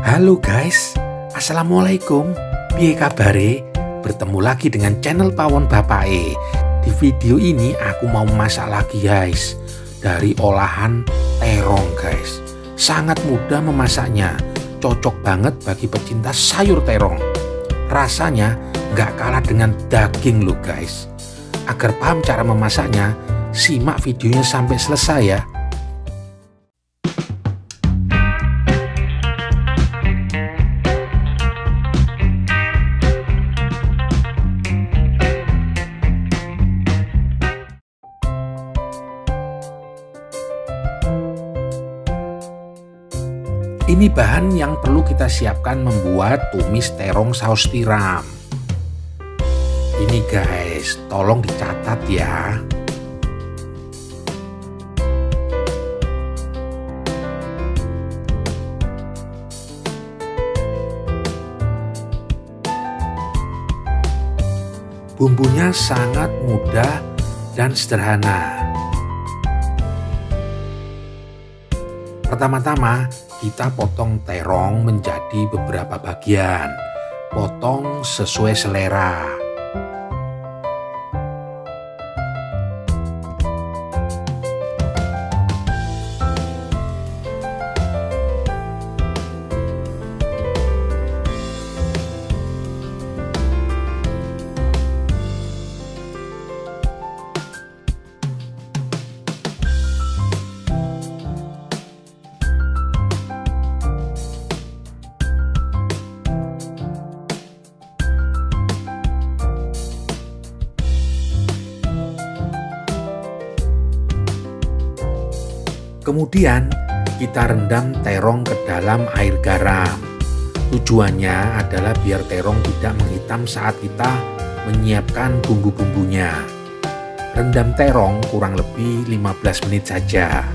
Halo guys, assalamualaikum. Piye kabare? Bertemu lagi dengan channel Pawon Bapae. Di video ini aku mau masak lagi guys, dari olahan terong guys. Sangat mudah memasaknya, cocok banget bagi pecinta sayur terong. Rasanya nggak kalah dengan daging loh guys. Agar paham cara memasaknya, simak videonya sampai selesai ya. Ini bahan yang perlu kita siapkan membuat tumis terong saus tiram. Ini guys, tolong dicatat ya. Bumbunya sangat mudah dan sederhana. Pertama-tama kita potong terong menjadi beberapa bagian. Potong sesuai selera. Kemudian kita rendam terong ke dalam air garam. Tujuannya adalah biar terong tidak menghitam saat kita menyiapkan bumbu-bumbunya. Rendam terong kurang lebih 15 menit saja.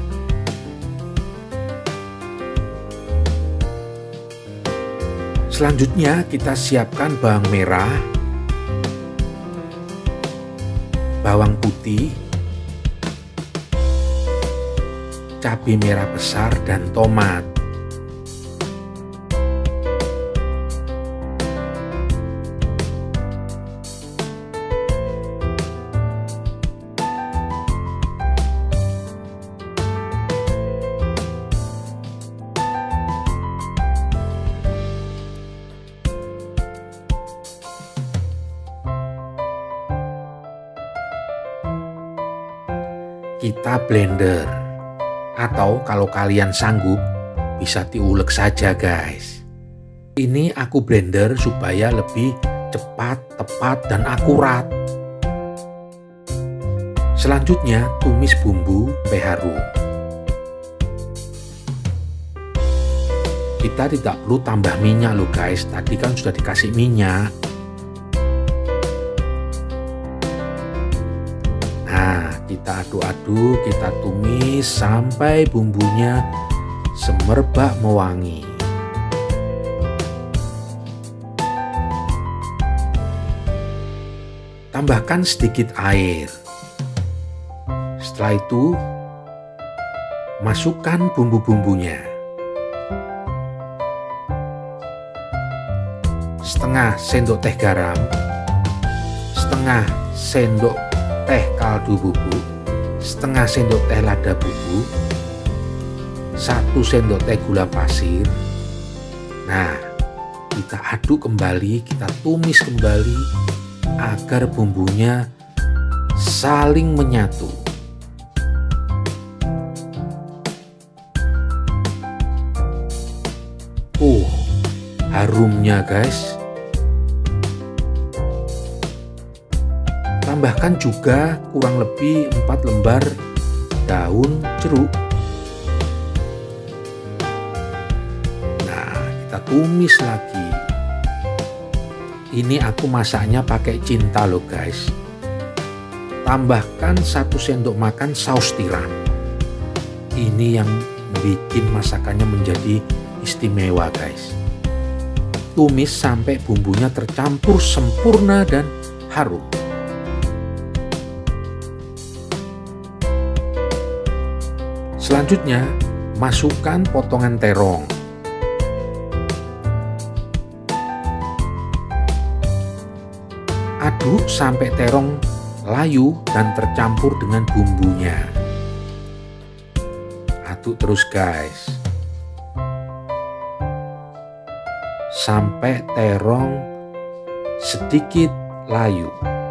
Selanjutnya kita siapkan bawang merah, bawang putih, cabai merah besar, dan tomat. Kita blender. Atau kalau kalian sanggup, bisa diulek saja guys. Ini aku blender supaya lebih cepat, tepat, dan akurat. Selanjutnya tumis bumbu sampai harum. Kita tidak perlu tambah minyak loh guys, tadi kan sudah dikasih minyak. Kita aduk-aduk, kita tumis sampai bumbunya semerbak mewangi. Tambahkan sedikit air. Setelah itu, masukkan bumbu-bumbunya. Setengah sendok teh garam, setengah sendok teh kaldu bubuk, setengah sendok teh lada bubuk, 1 sendok teh gula pasir. Nah, kita aduk kembali, kita tumis kembali agar bumbunya saling menyatu. Harumnya guys. Tambahkan juga kurang lebih 4 lembar daun jeruk. Nah, kita tumis lagi. Ini aku masaknya pakai cinta loh guys. Tambahkan 1 sendok makan saus tiram. Ini yang bikin masakannya menjadi istimewa guys. Tumis sampai bumbunya tercampur sempurna dan harum. Selanjutnya, masukkan potongan terong. Aduk sampai terong layu dan tercampur dengan bumbunya. Aduk terus guys, sampai terong sedikit layu.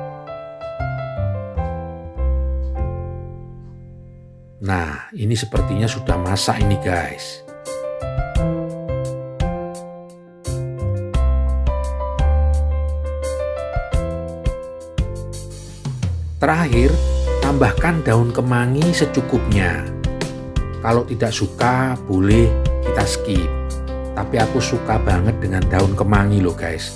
Nah, ini sepertinya sudah masak ini guys. Terakhir, tambahkan daun kemangi secukupnya. Kalau tidak suka, boleh kita skip. Tapi aku suka banget dengan daun kemangi loh guys.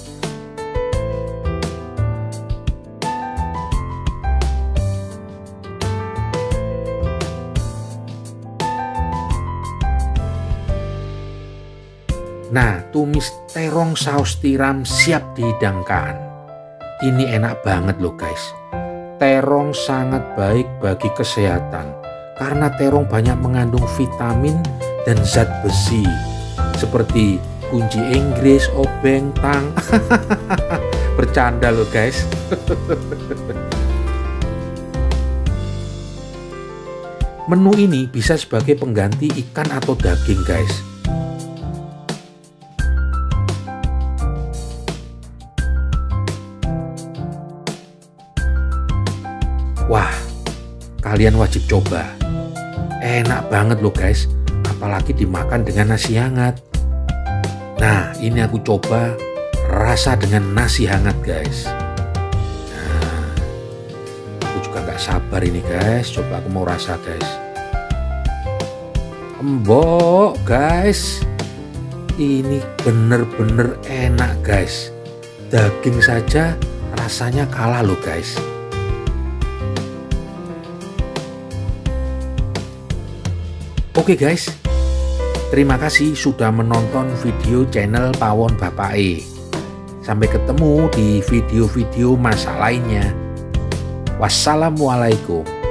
Nah, tumis terong saus tiram siap dihidangkan. Ini enak banget loh guys. Terong sangat baik bagi kesehatan karena terong banyak mengandung vitamin dan zat besi seperti kunci Inggris, obeng, tang. Bercanda loh guys. Menu ini bisa sebagai pengganti ikan atau daging guys. Wah, kalian wajib coba. Enak banget loh guys, apalagi dimakan dengan nasi hangat. Nah, ini aku coba rasa dengan nasi hangat guys. Nah, aku juga gak sabar ini guys, coba aku mau rasa guys. Empuk guys, ini bener-bener enak guys. Daging saja rasanya kalah loh guys. Oke guys, terima kasih sudah menonton video channel Pawon Bapak E. Sampai ketemu di video-video masak lainnya. Wassalamualaikum.